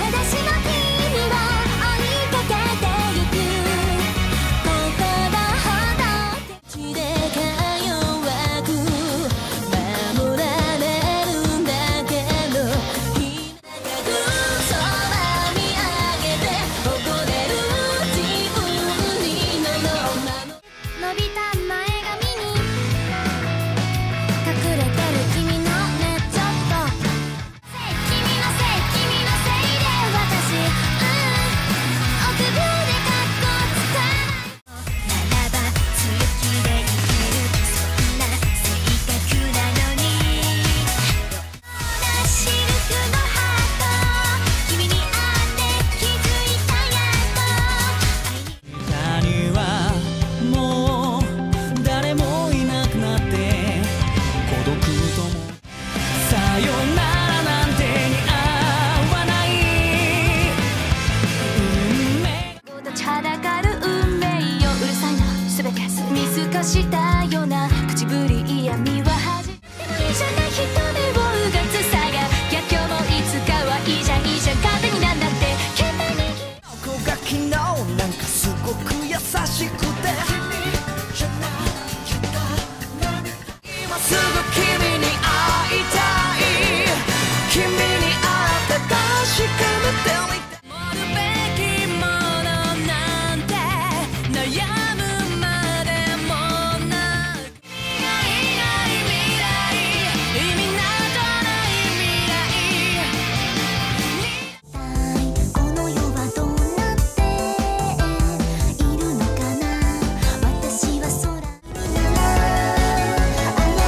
私の君を追いかけてゆく心ほど手でか弱く守られるんだけど日高く空見上げて誇れる自分にの伸びた前髪に隠れてる君のねちょっと君のせいで私臆病でカッコつかないならば強気でいけるそんな性格なのにシルクのハート君に会って気づいたやっと下にはもう誰もいなくなって孤独ともさよならなんて似合わない運命立ちはだかる運命ようるさいな全て見透かしたような口ぶり嫌味は恥でもいいじゃない人目をうがつさがいや今日もいつかはいいじゃん勝手になんだって鍵盤にここが昨日なんかすごく優しくて今すぐ君に会いたい君に会って確かめてみて守るべきものなんて悩むまでもなく未来意味などない未来この世はどうなっているのかな私は空ならあや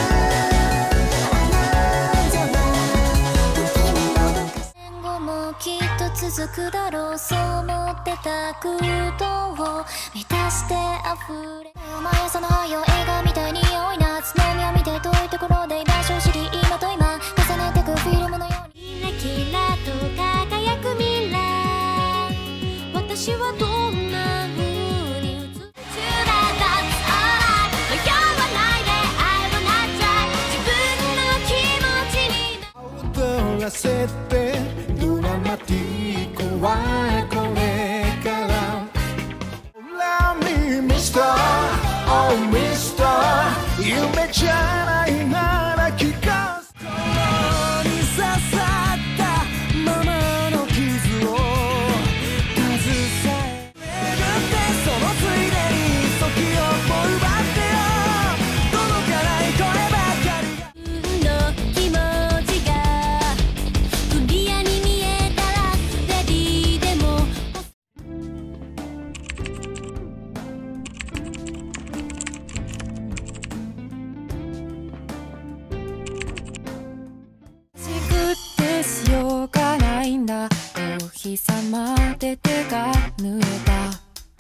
ぜは時にもどか戦後もきっと続くだろうそう思ってた空洞を満たして溢れ毎朝の灰を映画みたいに多い夏の海を見て遠いところで居場所を知り今と今重ねてくフィルムのようにキラキラと輝く未来私はどんな風に映ってるThat's alright迷わないで I wanna try 自分の気持ちに踊らせてドラマティック怖いこれから Love me Mr. Oh Mr. 夢じゃないなら聞かせ心に刺さったままの傷を携え巡ってそのついでに時を奪ってよ届かない声ばかりが自分の気持ちがクリアに見えたらレディーでもしくってしようがないんだお日様で手が濡れた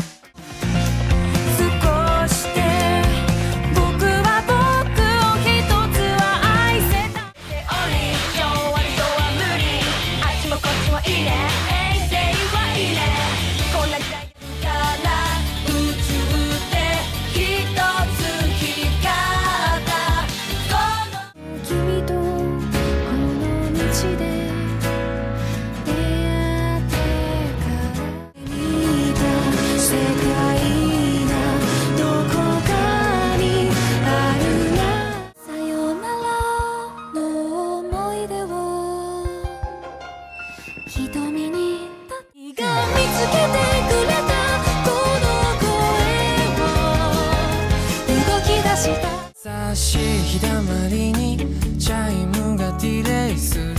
少して僕は僕を一つは愛せたっており今日は無理あっちもこっちもいいね衛星はいいねこんな時代から宇宙で一つ光った君とこの道で出会ってから見た世界がどこかにあるなさよならの思い出を瞳に何が見つけてくれたこの声を動き出した優しい日だまりにチャイムがディレイする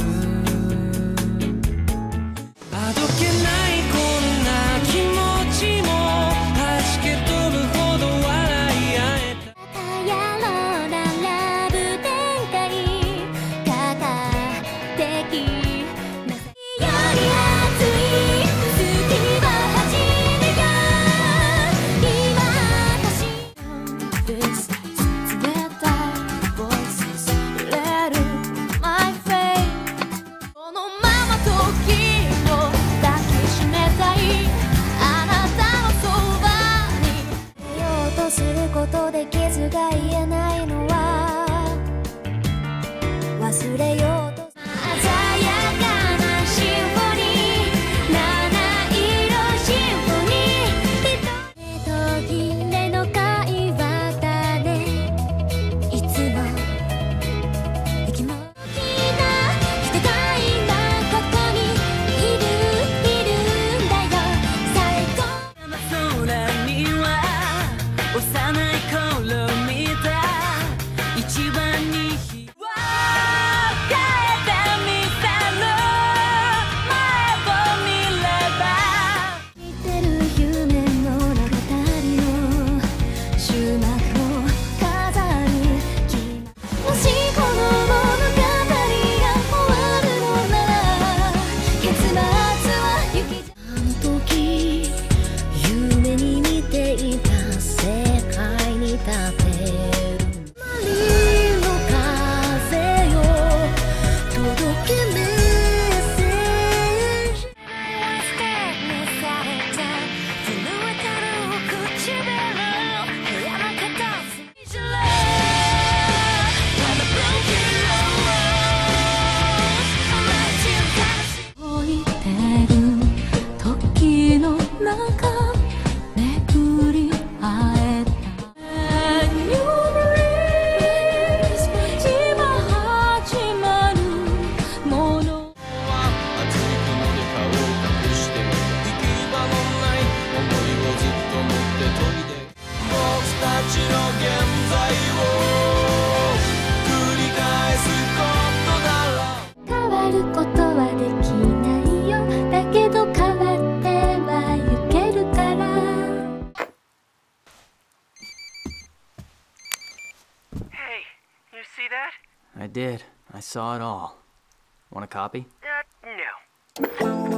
あどけないこんな気持ちも弾け飛ぶほど笑い合えたやろうなラブ展開科学的なよりることはできないよ。だけど変わってはゆけるから。 Hey, you see that? I did. I saw it all. Want a copy? No.